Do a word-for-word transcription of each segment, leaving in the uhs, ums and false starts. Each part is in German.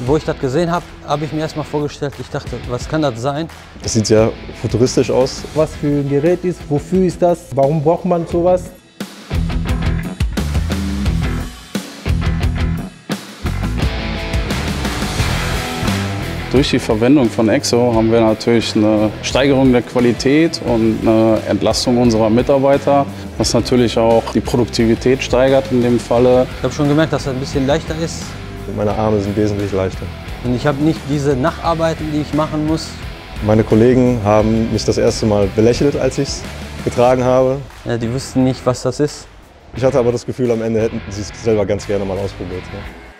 Wo ich das gesehen habe, habe ich mir erstmal vorgestellt, ich dachte, was kann das sein? Das sieht sehr futuristisch aus. Was für ein Gerät ist, wofür ist das, warum braucht man sowas? Durch die Verwendung von Exo haben wir natürlich eine Steigerung der Qualität und eine Entlastung unserer Mitarbeiter, was natürlich auch die Produktivität steigert in dem Falle. Ich habe schon gemerkt, dass das ein bisschen leichter ist. Meine Arme sind wesentlich leichter. Und ich habe nicht diese Nacharbeiten, die ich machen muss. Meine Kollegen haben mich das erste Mal belächelt, als ich es getragen habe. Ja, die wussten nicht, was das ist. Ich hatte aber das Gefühl, am Ende hätten sie es selber ganz gerne mal ausprobiert. Ja.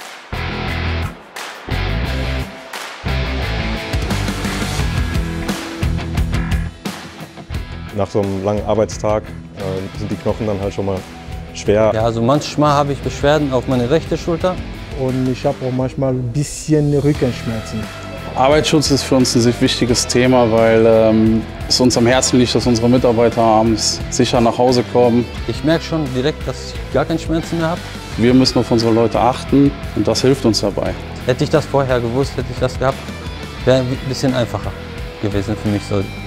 Nach so einem langen Arbeitstag äh, sind die Knochen dann halt schon mal schwer. Ja, also manchmal habe ich Beschwerden auf meine rechte Schulter. Und ich habe auch manchmal ein bisschen Rückenschmerzen. Arbeitsschutz ist für uns ein sehr wichtiges Thema, weil ähm, es uns am Herzen liegt, dass unsere Mitarbeiter abends sicher nach Hause kommen. Ich merke schon direkt, dass ich gar keine Schmerzen mehr habe. Wir müssen auf unsere Leute achten und das hilft uns dabei. Hätte ich das vorher gewusst, hätte ich das gehabt, wäre ein bisschen einfacher gewesen für mich so.